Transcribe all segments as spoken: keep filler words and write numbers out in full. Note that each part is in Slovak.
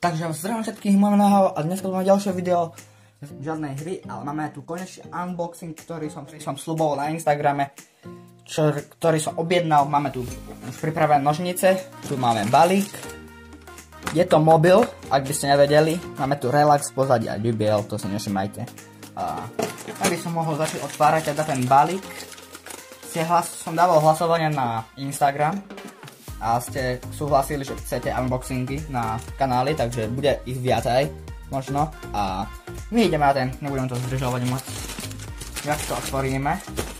Takže zdravím všetkých, máme nahal a dnes máme ďalšie video. Žiadnej hry, ale máme tu konečne unboxing, ktorý som, ktorý som sľuboval na Instagrame, čo, ktorý som objednal. Máme tu už pripravené nožnice, tu máme balík. Je to mobil, ak by ste nevedeli. Máme tu relax, pozadí a jú bé el, to si nevšimajte. A aby som mohol začať otvárať teda ten balík. Hlas, som dával hlasovanie na Instagram a ste súhlasili, že chcete unboxingy na kanáli, takže bude ich viac aj možno. A my ideme na ten, nebudem to zdržovať moc. Jak to otvoríme.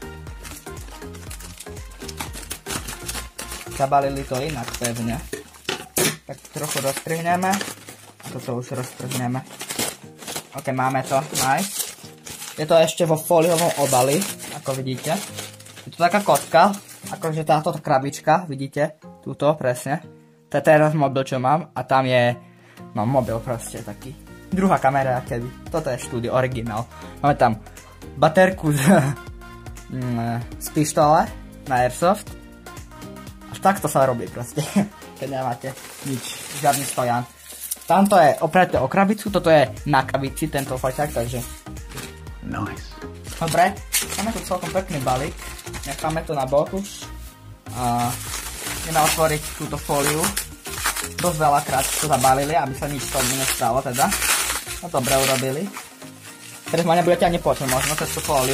Zabalili to inak pevne. Tak trochu roztrhneme. A toto už roztrhneme. Ok, máme to, nice. Je to ešte vo fóliovom obali, ako vidíte. Je to taká kotka, akože táto krabička, vidíte, túto presne. To je teraz mobil, čo mám, a tam je, no mobil proste taký. Druhá kamera, kedy. Toto je štúdio, originál. Máme tam baterku z, z pištole na Airsoft. Až takto sa robí proste, keď nemáte nič, žiadny stojan. Tamto je opreté o krabicu, toto je na krabici, tento foťák, takže... Nice. Dobre, máme tu celkom pekný balík. Necháme to na bok už. A ideme otvoriť túto fóliu. Dosť veľakrát to zabalili, aby sa nič tomu nestalo teda. No dobre urobili. Teraz ma nebudete ani počuť možno cez tú fóliu.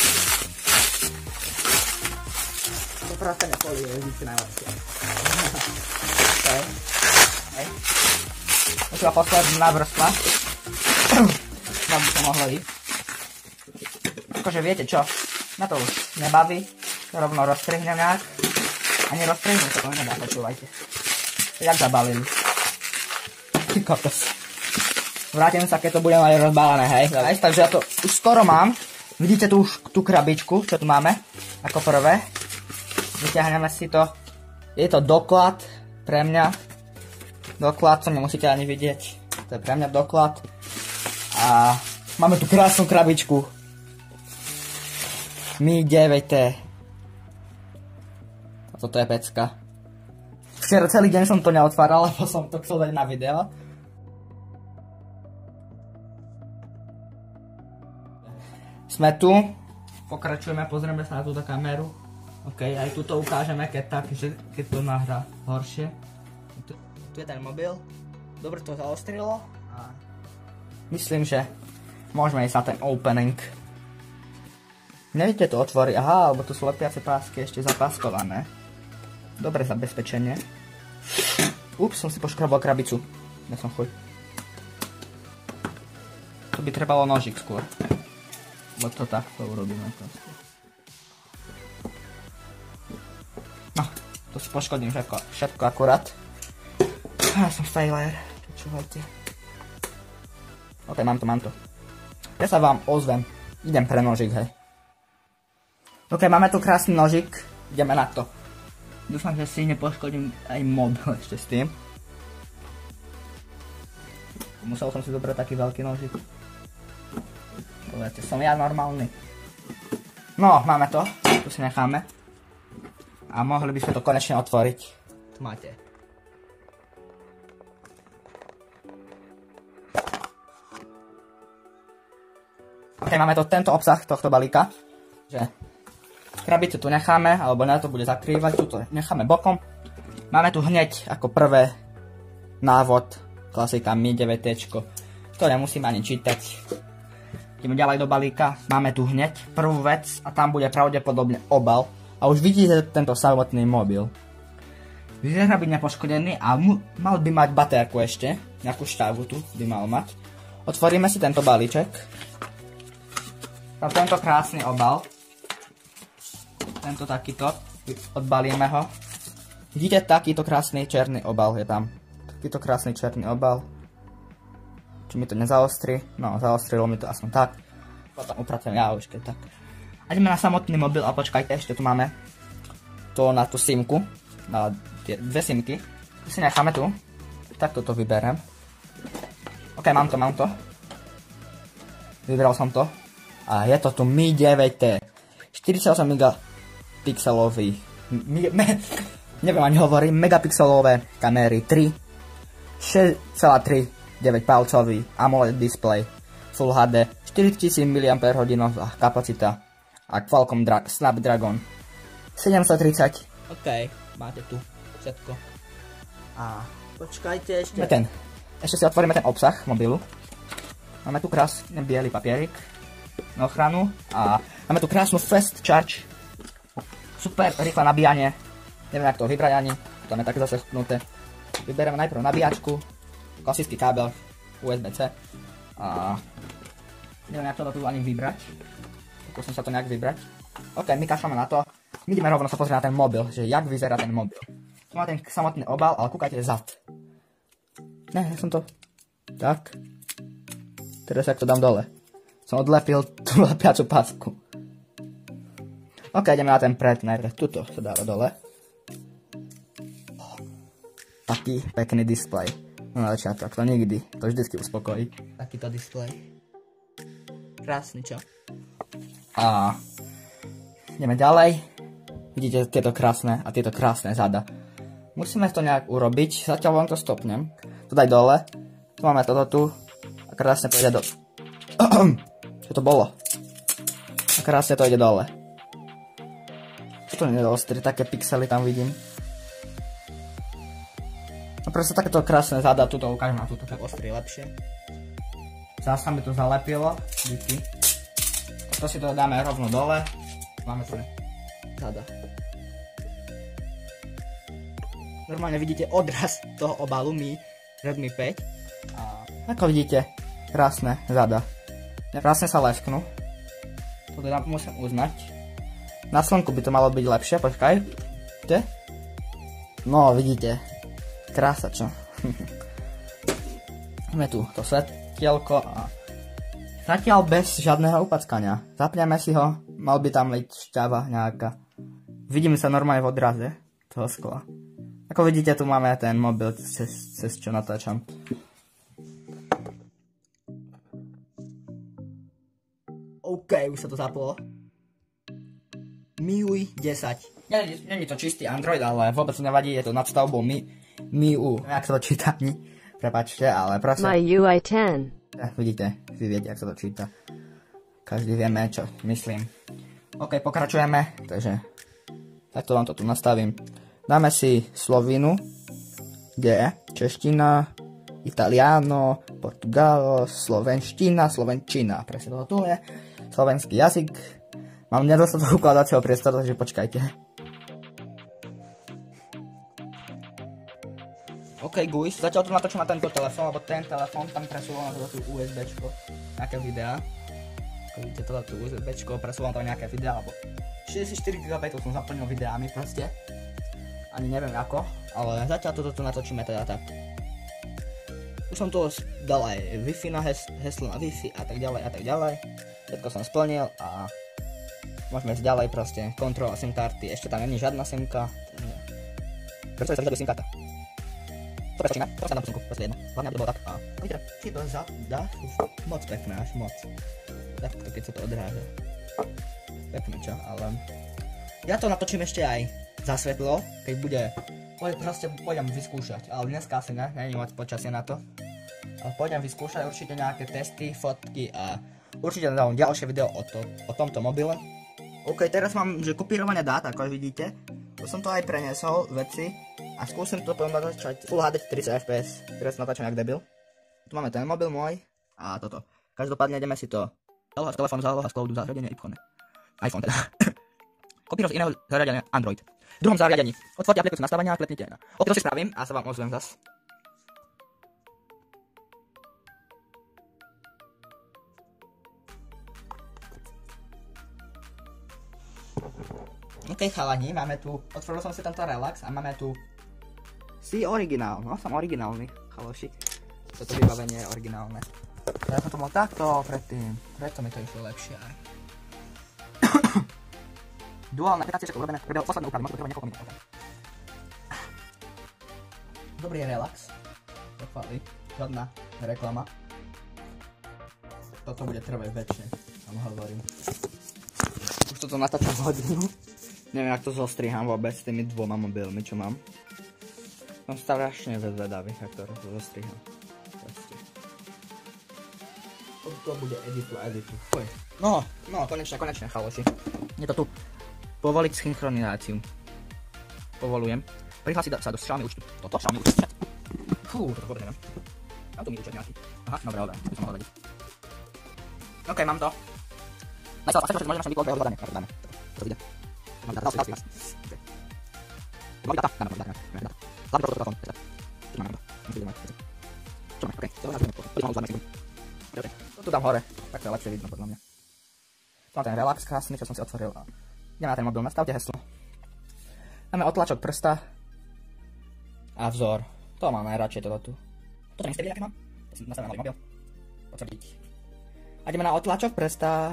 To proste fóliu je vždycky najlepšie. Okay. Okay. Už iba posledná vrstva. No by to mohlo ísť. Akože viete čo, na to už nebaví, rovno roztrhnem nejak. Ani roztrhnem sa to nedá, počúvajte. Jak zabalili. Ty kokos. Vrátim sa, keď to bude mať rozbalené, hej. Takže ja to už skoro mám. Vidíte tu už tú krabičku, čo tu máme, ako prvé. Vyťahneme si to. Je to doklad pre mňa. Doklad, co nemusíte ani vidieť. To je pre mňa doklad. A máme tu krásnu krabičku. Mi deväť té. A toto je pecka. Včera celý deň som to neotváral, lebo som to chcel dať na video. Sme tu. Pokračujeme, pozrieme sa na túto kameru. Ok, aj tu to ukážeme, keď tak, že, keď to nahrá horšie. Tu, tu je ten mobil. Dobre to zaostrilo. A myslím, že môžeme ísť na ten opening. Nevidíte to otvoriť, aha, lebo tu sú lepiace pásky ešte zapáskované. Dobre zabezpečenie. Ups, som si poškrobal krabicu. Ja som chuj. To by trebalo nožik skôr. Lebo to takto urobíme. No, to si poškodím všetko, všetko akurát. Ja som failure, počúvajte. Ok, mám to, mám to. Ja sa vám ozvem. Idem pre nožik, hej. Ok, máme tu krásny nožik, ideme na to. Dúfam, že si nepoškodím aj mobil ešte s tým. Musel som si zobrať taký veľký nožik. Poviete, som ja normálny. No, máme to, tu si necháme. A mohli by sme to konečne otvoriť. Tu máte. Ok, máme to tento obsah tohto balíka. Že krabicu tu necháme, alebo na to bude zakrývať, tuto necháme bokom. Máme tu hneď ako prvé návod, klasika Mi deväť té, to nemusím ani čítať. Ideme ďalej do balíka, máme tu hneď prvú vec a tam bude pravdepodobne obal. A už vidíte tento samotný mobil. Vyzerá byť nepoškodený a mal by mať batérku ešte, nejakú štávu tu by mal mať. Otvoríme si tento balíček. Tam tento krásny obal. Tento takýto, odbalíme ho. Vidíte, takýto krásny černý obal je tam. Takýto krásny černý obal. Či mi to nezaostri? No, zaostrilo mi to aspoň tak. Potom upracujem ja už keď tak. A ideme na samotný mobil a počkajte, ešte tu máme to na tú simku. Na tie dve simky. To si necháme tu. Takto to vyberiem. Ok, mám to, mám to. Vybral som to. A je to tu Mi deväť té. štyridsaťosem megapixelový. Neviem ani hovorím. Megapixelové kamery tri. šesť celá tri deväťpalcový AMOLED display, Full há dé, štyritisíc miliampérhodínová kapacita a Qualcomm Dra Snapdragon sedemstotridsať. OK, máte tu všetko. A počkajte ešte. Ten. Ešte si otvoríme ten obsah mobilu. Máme tu krásny biely papierik na ochranu a máme tu krásnu Fast Charge. Super rýchle nabíjanie. Neviem, jak to vybrať ani. Tam je také zase chpnuté. Vyberieme najprv nabíjačku, klasický kábel ú es bé cé a neviem, jak to tu ani vybrať. Pokúsim sa to nejak vybrať. OK, my kašľame na to. My ideme rovno sa pozrieť na ten mobil, že jak vyzerá ten mobil. Tu má ten samotný obal, ale kúkajte zad. Ne, ja som to... Tak. Teraz jak to dám dole. Som odlepil tú lepiacu pásku. OK, ideme na ten pred, najprv tuto sa dáva dole. Taký pekný displej. No na začiatok, to nikdy, to vždycky uspokojí. Takýto displej. Krásny, čo? A ideme ďalej. Vidíte tieto krásne a tieto krásne zada. Musíme to nejak urobiť, zatiaľ vám to stopnem. Tu daj dole. Tu máme toto tu. A krásne to ide do... Čo to bolo? A krásne to ide dole. Čo to nie je ostrý, také pixely tam vidím. No proste takéto krásne zada, tuto ukážem na túto tak ostrý lepšie. Zás sa mi to zalepilo, díky. To si to dáme rovno dole. Máme tu zada. Normálne vidíte odraz toho obalu Mi Redmi päť. A ako vidíte, krásne zada. Krásne sa lesknú. To teda musím uznať. Na slnku by to malo byť lepšie, počkaj. Vidíte? No, vidíte. Krása, čo? Máme tu to svetielko a zatiaľ bez žiadneho upackania. Zapneme si ho, mal by tam liť šťava nejaká. Vidíme sa normálne v odraze toho skla. Ako vidíte, tu máme ten mobil, cez, cez čo natáčam. OK, už sa to zaplo. em í ú í desať. Nie je to čistý Android, ale vôbec nevadí, je to nad stavbou Mi, em í ú. Jak sa to číta? Prepačte, ale prosím. em í ú í desať. Ja, vidíte, vy viete, jak sa to číta. Každý vieme, čo myslím. OK, pokračujeme, takže takto vám to tu nastavím. Dáme si slovinu, G, čeština, italiano, portugalo, slovenština, slovenčina. Presne toto tu je. Slovenský jazyk. Mám nedostatok ukladacieho priestoru, takže počkajte. OK, guys, zatiaľ tu natočím na tento telefón, lebo ten telefón tam presúval na toto USBčko, nejaké videá. Ako vidíte, toto USBčko, presúval tam nejaké videá, alebo šesťdesiatštyri gigabajtov som zaplnil videami proste. Ani neviem ako, ale zatiaľ toto tu natočíme teda tak. Už som tu dal aj Wi-Fi na hes heslo na Wi-Fi a tak ďalej a tak ďalej. Všetko som splnil a môžeme ísť ďalej proste. Kontrola SIM karty, ešte tam není žiadna SIMka. Prečo sa vyžaduje SIM karta? To preskočíme, to sa dám posinku, proste jedno. Hlavne aby to bolo tak a... Vidíte, či to zadá, moc pekné až moc. Tak to keď sa to odráža. Pekné čo, ale... Ja to natočím ešte aj za svetlo, keď bude... Proste pôjdem vyskúšať, ale dneska asi ne, není moc počasie na to. Ale pôjdem vyskúšať určite nejaké testy, fotky a určite dám ďalšie video o, to, o tomto mobile. OK, teraz mám, že kopírovanie dát, ako vidíte. To som to aj preniesol, veci. A skúsim to potom natáčať Full há dé tridsať ef pé es. Teraz natáčam jak debil. Tu máme ten mobil môj a toto. Každopádne ideme si to. Záloha z telefónu, záloha z cloudu, zariadenie iPhone. iPhone teda. Kopírovať z iného zariadenia Android. V druhom zariadení. Otvorte aplikáciu nastavenia a klepnite na. OK, to si spravím a sa vám ozvem zas. OK, chalani, máme tu, otvoril som si tento relax a máme tu si originál, no som originálny, chaloši. Toto vybavenie je originálne. Ja som to mal takto predtým, preto mi to išlo lepšie aj. Duálne aplikácie, všetko urobené, prebehlo posledné úpravy, možno to trvá niekoľko minút. Dobrý relax, pochváli, žiadna reklama. Toto bude trvať väčšie, vám hovorím. Už toto natáčam hodinu. Neviem, jak to zostriham vôbec s tými dvoma mobilmi, čo mám. Som strašne zvedavý, jak to zostriham. To bude editu a editu. Fuj. No, no, konečne, konečne, chaloši. Je to tu. Povoliť synchronizáciu. Povolujem. Prihlásiť sa do Xiaomi účtu. Toto Xiaomi účtu. Fú, toto vôbec neviem. Mám tu mi účet nejaký. Aha, dobre, dobre, to by som mohol vedieť. OK, mám to. Najsal, a môžem našem vyklad vyhľadáme. Dáme, to vyjde. Mám dá, dá, dá, dá. Mám dá, dáme, dáme, dáme. Hlavne toto telefón. Čo máme to? Čo máme, OK. To nás budeme poďme, mám už dáme sekundu. To tu dám hore, tak to je lepšie vidno podľa mňa. Tu mám ten relax krásny, čo som si otvoril. Ideme na ten mobil, nastavte heslo. Dáme otlačok prsta a vzor. To mám najradšej, toto tu. Toto nemyslíte, aké mám? Nastavím malý mobil. Potvrdiť. A ideme na otlačok prsta.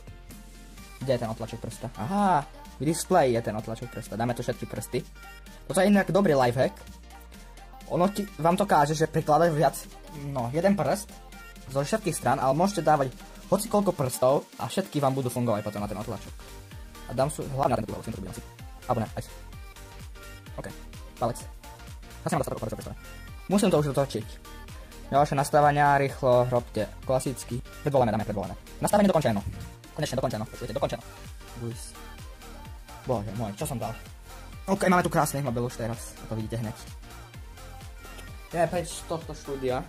Kde je ten otlačok prsta? Aha, v displeji je ten otlačok prsta. Dáme tu všetky prsty. Toto je inak dobrý lifehack. Ono ti, vám to káže, že prikladať viac, no, jeden prst zo všetkých stran, ale môžete dávať hoci koľko prstov a všetky vám budú fungovať potom na ten otlačok. A dám sú hlavne na ten druhý, musím to robiť asi. Alebo ne, aj si. OK, palec. Asi mám dostatok palec prstov. Musím to už dotočiť. Ďalšie nastavenia, rýchlo, robte klasicky. Predvolené, dáme predvolené. Nastavenie dokončeno. Konečne dokončeno, počujete, dokončeno. Uis. Bože môj, čo som dal? OK, máme tu krásny mobil už teraz, to vidíte hneď. Je preč z tohto štúdia.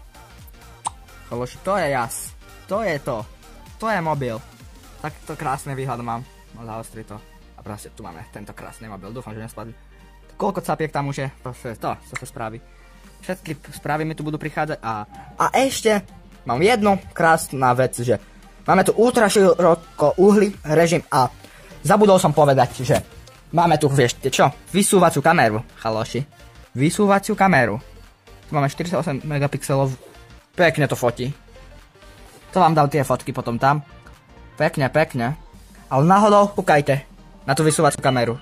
Chaloši, to je jas. To je to. To je mobil. Takto krásny výhľad mám. No zaostri to. A proste tu máme tento krásny mobil. Dúfam, že nespadli. Koľko capiek tam už je? Proste to, to sa spraví. Všetky správy mi tu budú prichádzať a... A ešte mám jednu krásnu vec, že máme tu ultra široko uhly režim a zabudol som povedať, že máme tu, vieš, čo? Vysúvaciu kameru, chaloši. Vysúvaciu kameru. Tu máme štyridsaťosem megapixelov. Pekne to fotí. To vám dal tie fotky potom tam. Pekne, pekne. Ale náhodou, kúkajte na tú vysúvaciu kameru.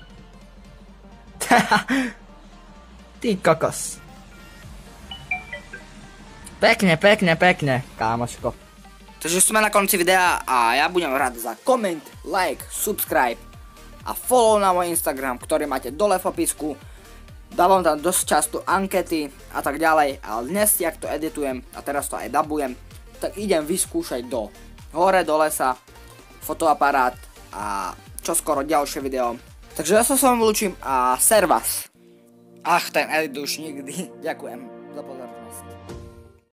Ty kokos. Pekne, pekne, pekne, kámoško. Takže sme na konci videa a ja budem rád za koment, like, subscribe a follow na môj Instagram, ktorý máte dole v popisku. Dávam tam dosť často ankety a tak ďalej, ale dnes, jak to editujem a teraz to aj dabujem, tak idem vyskúšať do hore, do lesa, fotoaparát a čoskoro ďalšie video. Takže ja sa s vami lúčim a servus. Ach, ten edit už nikdy. Ďakujem.